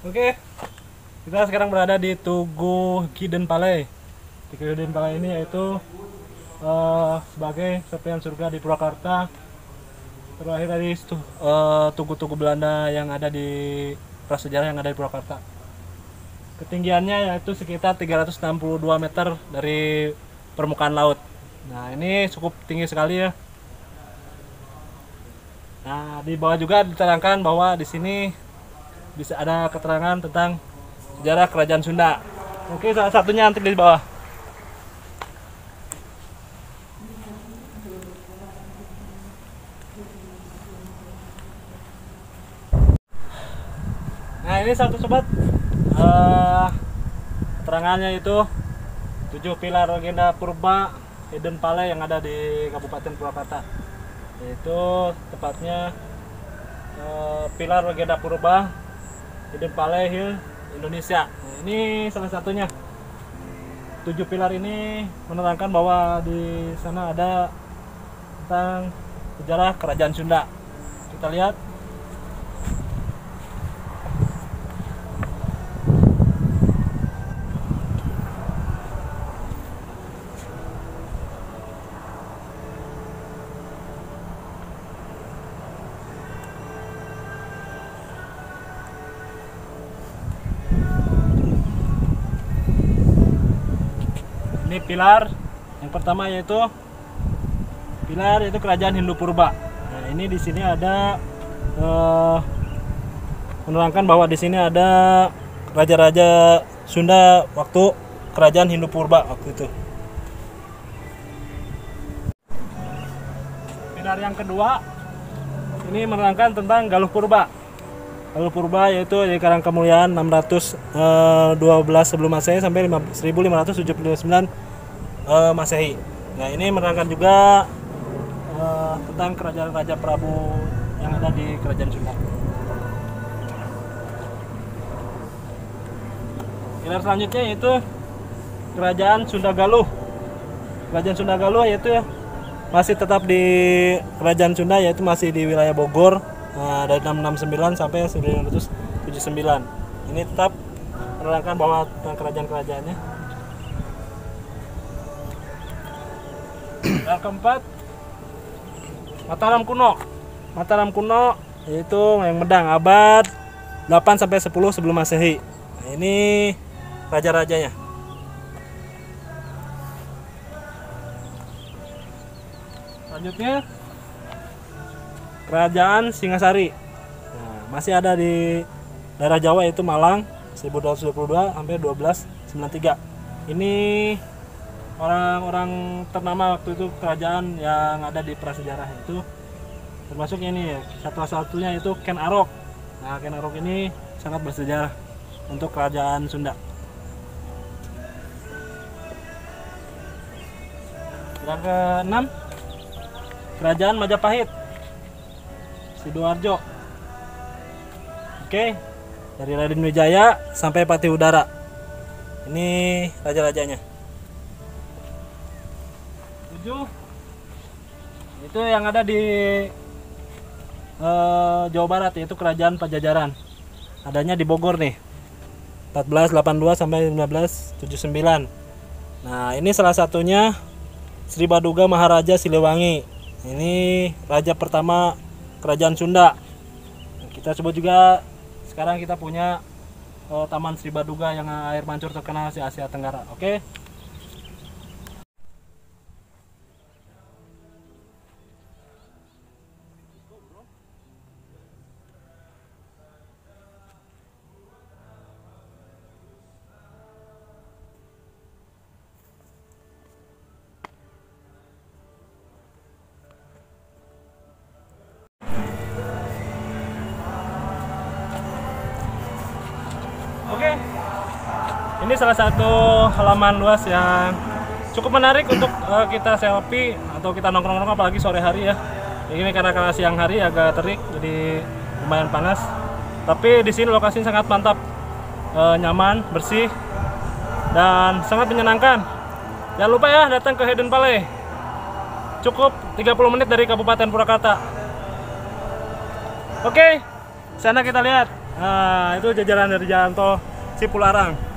Oke, kita sekarang berada di Tugu Hidden Palace. Tugu Hidden Palace ini yaitu sebagai serpihan surga di Purwakarta, terakhir dari tugu-tugu Belanda yang ada di prasejarah yang ada di Purwakarta. Ketinggiannya yaitu sekitar 362 meter dari permukaan laut. Nah, ini cukup tinggi sekali ya. Nah, di bawah juga diterangkan bahwa di sini bisa ada keterangan tentang sejarah kerajaan Sunda. Oke, salah satunya nanti di bawah. Nah, ini satu sobat, keterangannya itu 7 pilar legenda purba Hidden Palace yang ada di Kabupaten Purwakarta, yaitu tepatnya pilar legenda purba Hidden Palace Hill Indonesia. Nah, ini salah satunya. 7 pilar ini menerangkan bahwa di sana ada tentang sejarah kerajaan Sunda. Kita lihat. Ini pilar yang pertama yaitu kerajaan Hindu Purba. Nah, ini di sini ada menerangkan bahwa di sini ada raja-raja Sunda waktu kerajaan Hindu Purba waktu itu. Pilar yang kedua ini menerangkan tentang Galuh Purba. Galuh Purba yaitu di Karang Kemuliaan 612 sebelum Masehi sampai 1579 Masehi. Nah, ini menerangkan juga tentang kerajaan Raja Prabu yang ada di kerajaan Sunda. Pilar selanjutnya yaitu kerajaan Sunda Galuh. Kerajaan Sunda Galuh yaitu masih tetap di kerajaan Sunda, yaitu masih di wilayah Bogor. Dari 669 sampai 1979. Ini tetap menerangkan bahwa kerajaan-kerajaannya. Yang keempat, Mataram kuno. Mataram kuno yaitu yang Medang abad 8 sampai 10 sebelum Masehi. Nah, ini raja-rajanya. Selanjutnya Kerajaan Singasari. Nah, masih ada di daerah Jawa yaitu Malang 1222 sampai 1293. Ini orang-orang ternama waktu itu kerajaan yang ada di prasejarah itu, termasuk ini ya, satu-satunya itu Ken Arok. Nah, Ken Arok ini sangat bersejarah untuk kerajaan Sunda. Yang keenam, Kerajaan Majapahit Sidoarjo. Oke, dari Raden Wijaya sampai Patih Udara. Ini raja-rajanya. 7 itu yang ada di Jawa Barat, yaitu Kerajaan Pajajaran. Adanya di Bogor nih. 1482 sampai 1579. Nah, ini salah satunya Sri Baduga Maharaja Siliwangi. Ini raja pertama Kerajaan Sunda. Kita coba juga sekarang kita punya Taman Sri Baduga yang air mancur terkenal di Asia Tenggara. Oke. Oke, ini salah satu halaman luas yang cukup menarik untuk kita selfie atau kita nongkrong-nongkrong, apalagi sore hari ya. Ini karena siang hari agak terik, jadi lumayan panas. Tapi di sini lokasinya sangat mantap, nyaman, bersih, dan sangat menyenangkan. Jangan lupa ya datang ke Hidden Palace. Cukup 30 menit dari Kabupaten Purwakarta. Oke, sana kita lihat. Nah, itu jajaran dari jalan tol Cipularang.